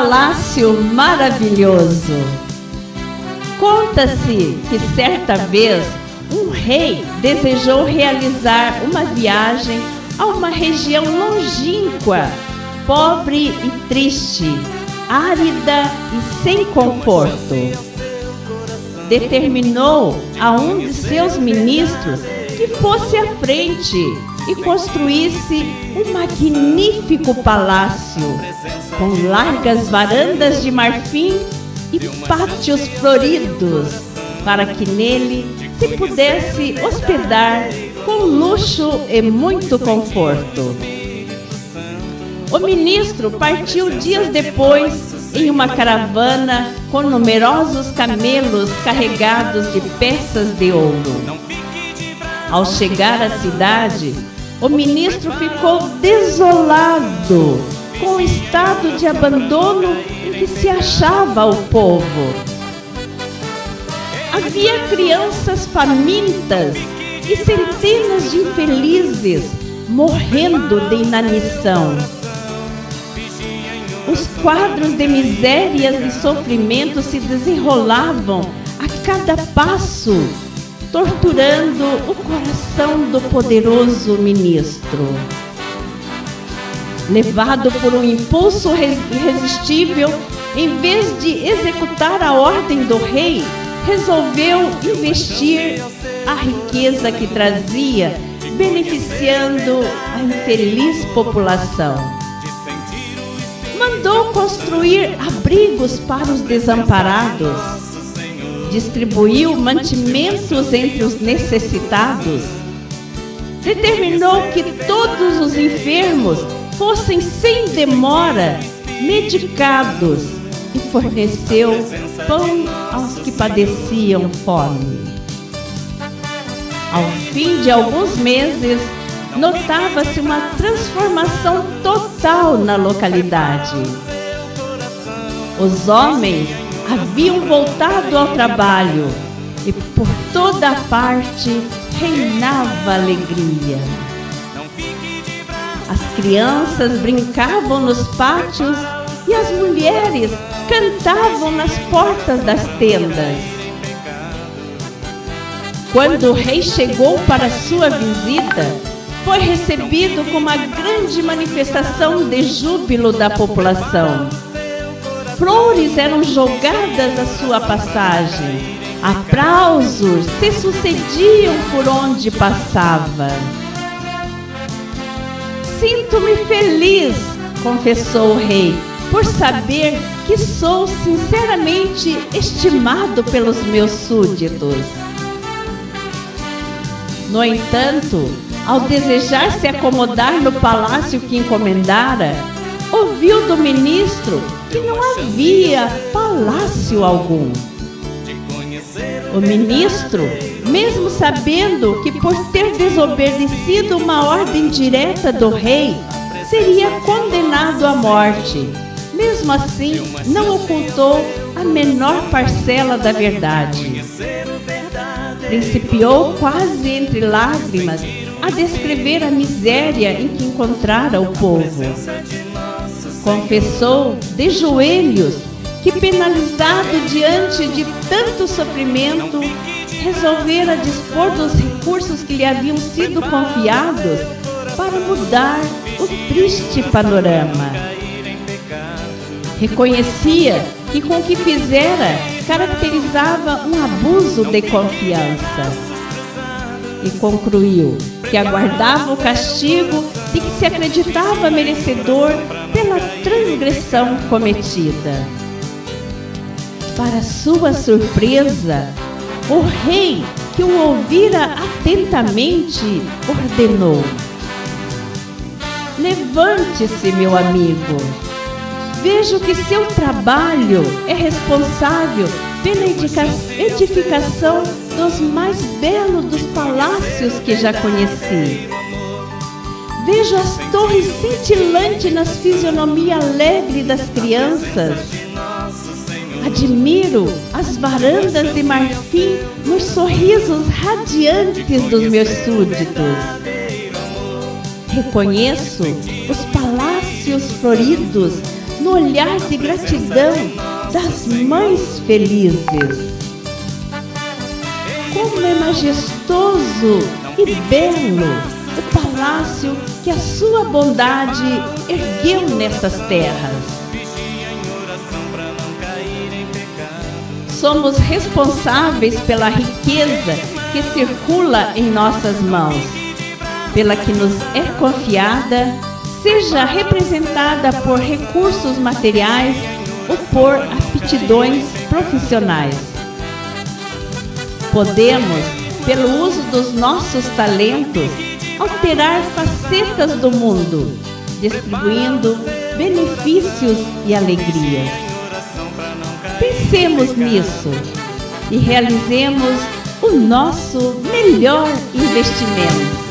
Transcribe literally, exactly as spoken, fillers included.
palácio maravilhoso. Conta-se que certa vez um rei desejou realizar uma viagem a uma região longínqua, pobre e triste, árida e sem conforto. Determinou a um de seus ministros que fosse à frente e construísse um magnífico palácio com largas varandas de marfim e pátios floridos, para que nele se pudesse hospedar com luxo e muito conforto. O ministro partiu dias depois em uma caravana com numerosos camelos carregados de peças de ouro. Ao chegar à cidade, o ministro ficou desolado com o estado de abandono em que se achava o povo. Havia crianças famintas e centenas de infelizes morrendo de inanição. Os quadros de misérias e sofrimento se desenrolavam a cada passo, torturando o coração do poderoso ministro. Levado por um impulso irresistível, em vez de executar a ordem do rei, resolveu investir a riqueza que trazia, beneficiando a infeliz população. Mandou construir abrigos para os desamparados, distribuiu mantimentos entre os necessitados, determinou que todos os enfermos fossem sem demora medicados e forneceu pão aos que padeciam fome. Ao fim de alguns meses, notava-se uma transformação total na localidade. Os homens haviam voltado ao trabalho e por toda a parte reinava alegria. As crianças brincavam nos pátios e as mulheres cantavam nas portas das tendas. Quando o rei chegou para sua visita, foi recebido com uma grande manifestação de júbilo da população. Flores eram jogadas à sua passagem, aplausos se sucediam por onde passava. Sinto-me feliz, confessou o rei, por saber que sou sinceramente estimado pelos meus súditos. No entanto, ao desejar se acomodar no palácio que encomendara, ouviu do ministro que não havia palácio algum. O ministro, mesmo sabendo que por ter desobedecido uma ordem direta do rei, seria condenado à morte, mesmo assim não ocultou a menor parcela da verdade. Principiou quase entre lágrimas a descrever a miséria em que encontrara o povo. Confessou de joelhos que, penalizado diante de tanto sofrimento, resolvera dispor dos recursos que lhe haviam sido confiados para mudar o triste panorama. Reconhecia que com o que fizera caracterizava um abuso de confiança e concluiu que aguardava o castigo de que se acreditava merecedor pela transgressão cometida. Para sua surpresa, o rei, que o ouvira atentamente, ordenou: levante-se, meu amigo. Vejo que seu trabalho é responsável pela edificação dos mais belos dos palácios que já conheci. Vejo as torres cintilantes nas fisionomias alegres das crianças. Admiro as varandas de marfim nos sorrisos radiantes dos meus súditos. Reconheço os palácios floridos no olhar de gratidão das mães felizes. Como é majestoso e belo o palácio que a sua bondade ergueu nessas terras. Somos responsáveis pela riqueza que circula em nossas mãos, pela que nos é confiada, seja representada por recursos materiais ou por aptidões profissionais. Podemos, pelo uso dos nossos talentos, alterar facetas do mundo, distribuindo benefícios e alegrias. Pensemos nisso e realizemos o nosso melhor investimento.